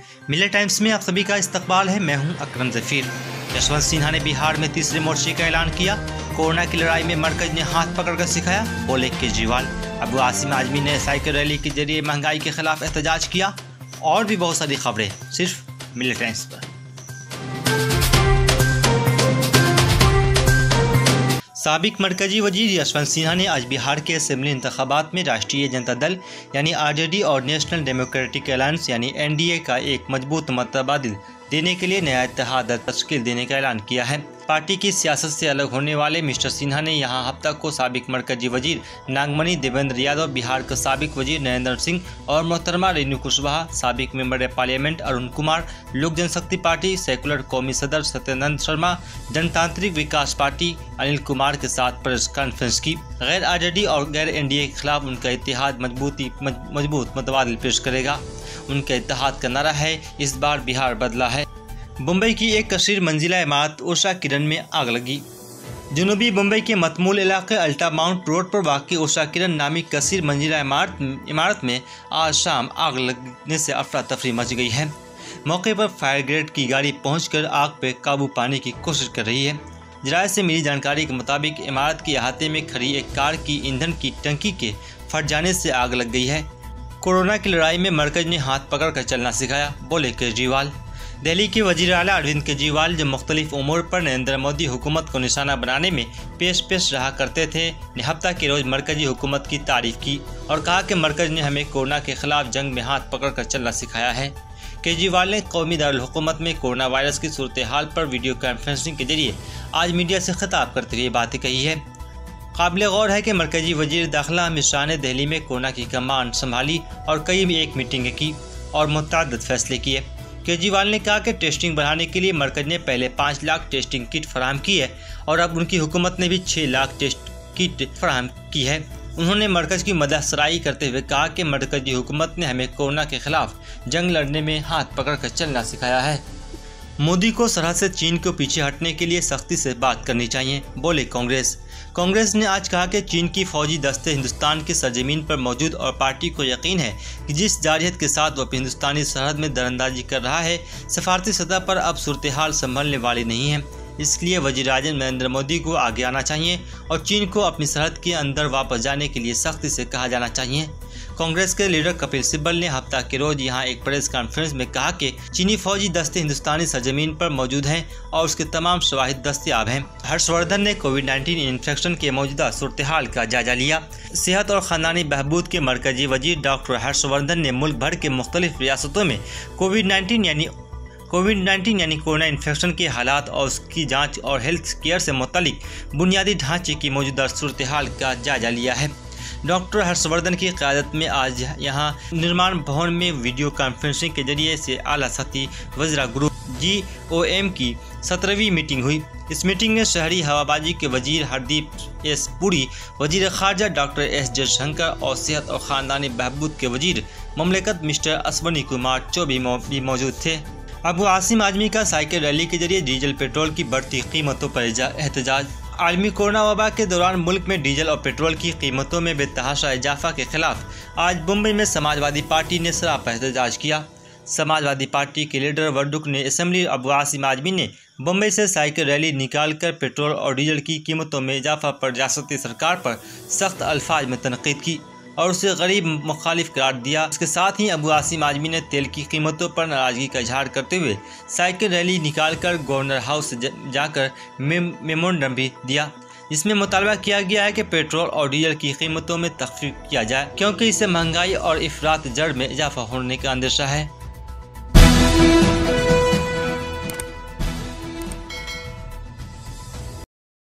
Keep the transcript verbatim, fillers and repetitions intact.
Miller times में आप सभी का इस्तकबाल है। मैं हूं अकरम ज़फ़ीर। यशवंत सिन्हा ने बिहार में तीसरे मोर्चे का ऐलान किया। कोरोना की लड़ाई में मरकज ने हाथ पकड़कर सिखाया, बोले केजरीवाल। अबू आसिम आजमी ने साइकिल रैली के जरिए महंगाई के खिलाफ एहतजाज किया। और भी बहुत सारी खबरें सिर्फ मिलर टाइम्स पर। साबिक मरकजी वजीर यशवंत सिन्हा ने आज बिहार के असेंबली इंतखाबात में राष्ट्रीय जनता दल यानी आरजेडी और नेशनल डेमोक्रेटिक अलायंस यानी एनडीए का एक मजबूत मतबादिल देने के लिए नया इत्तेहाद तश्कील देने का ऐलान किया है। पार्टी की सियासत से अलग होने वाले मिस्टर सिन्हा ने यहां हफ्ता को साबिक मरकजी वजीर नागमणि देवेंद्र यादव, बिहार के साबिक वजीर नरेंद्र सिंह और मोहतरमा रेणु कुशवाहा, साबिक मेंबर पार्लियामेंट अरुण कुमार, लोक जनशक्ति पार्टी, सेकुलर कौमी सदर सत्यानंद शर्मा, जनतांत्रिक विकास पार्टी अनिल कुमार के साथ प्रेस कॉन्फ्रेंस की। गैर आरजेडी और गैर एनडीए के खिलाफ उनका इत्तेहाद मजबूती मजबूत मतबादिल पेश करेगा। उनका इत्तेहाद का नारा है, इस बार बिहार बदला है। मुंबई की एक कसीर मंजिला इमारत उषा किरण में आग लगी। जनूबी मुंबई के मतमूल इलाके अल्टा माउंट रोड पर वाक़ई उषा किरण नामी कसीर मंजिला इमारत इमारत में आज शाम आग लगने से अफरा तफरी मच गई है। मौके पर फायर ब्रिगेड की गाड़ी पहुंचकर आग पर काबू पाने की कोशिश कर रही है। जराये से मिली जानकारी के मुताबिक इमारत के अहाते में खड़ी एक कार की ईंधन की टंकी के फट जाने से आग लग गई है। कोरोना की लड़ाई में मरकज ने हाथ पकड़कर चलना सिखाया, बोले केजरीवाल। दिल्ली के वजीर आला अरविंद केजरीवाल जब मुख्तलिफ उमूर पर नरेंद्र मोदी हुकूमत को निशाना बनाने में पेश पेश रहा करते थे, ने हफ्ता के रोज़ मरकजी हुकूमत की तारीफ की और कहा कि मरकज ने हमें कोरोना के खिलाफ जंग में हाथ पकड़कर चलना सिखाया है। केजरीवाल ने कौमी दारुल हुकूमत में कोरोना वायरस की सूरत हाल पर वीडियो कॉन्फ्रेंसिंग के जरिए आज मीडिया से खिताब करते हुए बातें कही है। काबिल गौर है कि मरकजी वजीर दाखिला अमित शाह ने दिल्ली में कोरोना की कमान संभाली और कई एक मीटिंगें की और मुतअद्दिद फैसले किए। केजरीवाल ने कहा कि टेस्टिंग बढ़ाने के लिए मरकज ने पहले पाँच लाख टेस्टिंग किट फराहम की है और अब उनकी हुकूमत ने भी छः लाख टेस्ट किट फराहम की है। उन्होंने मरकज की मदहसराई करते हुए कहा कि मरकजी हुकूमत ने हमें कोरोना के खिलाफ जंग लड़ने में हाथ पकड़कर चलना सिखाया है। मोदी को सरहद से चीन को पीछे हटने के लिए सख्ती से बात करनी चाहिए, बोले कांग्रेस। कांग्रेस ने आज कहा कि चीन की फौजी दस्ते हिंदुस्तान की सरजमीन पर मौजूद और पार्टी को यकीन है कि जिस जारहियत के साथ वह हिंदुस्तानी सरहद में दरअंदाजी कर रहा है, सफारती सतह पर अब सूरत हाल संभलने वाली नहीं है। इसलिए वज़ीर-ए-आज़म नरेंद्र मोदी को आगे आना चाहिए और चीन को अपनी सरहद के अंदर वापस जाने के लिए सख्ती से कहा जाना चाहिए। कांग्रेस के लीडर कपिल सिब्बल ने हफ्ता के रोज यहां एक प्रेस कॉन्फ्रेंस में कहा कि चीनी फौजी दस्ते हिंदुस्तानी सरजमीन पर मौजूद हैं और उसके तमाम शवाहिद दस्तयाब हैं। हर्षवर्धन ने कोविड नाइन्टीन इन्फेक्शन के मौजूदा सूरत हाल का जायजा लिया। सेहत और ख़ानदानी बहबूद के मरकजी वजीर डॉक्टर हर्षवर्धन ने मुल्क भर के मुख्तलिफ रियासतों में कोविड नाइन्टीन यानी कोविड नाइन्टीन यानी कोरोना इन्फेक्शन के हालात और उसकी जांच और हेल्थ केयर से मुतल्लिक बुनियादी ढांचे की मौजूदा सूरत हाल का जायजा लिया है। डॉक्टर हर्षवर्धन की क़यादत में आज यहां निर्माण भवन में वीडियो कॉन्फ्रेंसिंग के जरिए से आला सतही वज़रा ग्रुप जी ओ एम की सत्रहवीं मीटिंग हुई। इस मीटिंग में शहरी हवाबाजी के वजीर हरदीप एस पुरी, वजीर खारजा डॉक्टर एस जयशंकर और सेहत और ख़ानदानी बहबूद के वजीर ममलिकत मिस्टर अश्वनी कुमार चौबे भी मौजूद थे। अबू आसिम आजमी का साइकिल रैली के जरिए डीजल पेट्रोल की बढ़ती कीमतों पर एहतजाज। आलमी कोरोना वबा के दौरान मुल्क में डीजल और पेट्रोल की कीमतों में बेतहाशा इजाफा के खिलाफ आज मुंबई में समाजवादी पार्टी ने सरापा एहतजाज किया। समाजवादी पार्टी के लीडर वर्डुक ने असेंबली अबू आसिम आजमी ने मुंबई से साइकिल रैली निकालकर पेट्रोल और डीजल की कीमतों में इजाफा पर रियासती सरकार पर सख्त अल्फाज में तनकीद की और उसे गरीब मुखालिफ करार दिया। इसके साथ ही अबू आसिम आजमी ने तेल की कीमतों पर नाराज़गी का इजहार करते हुए साइकिल रैली निकालकर गवर्नर हाउस जाकर मेमोरेंडम भी दिया। इसमें मुतालबा किया गया है कि पेट्रोल और डीजल की कीमतों में तखफीफ किया जाए, क्योंकि इससे महंगाई और इफरात जड़ में इजाफा होने का अंदेशा है।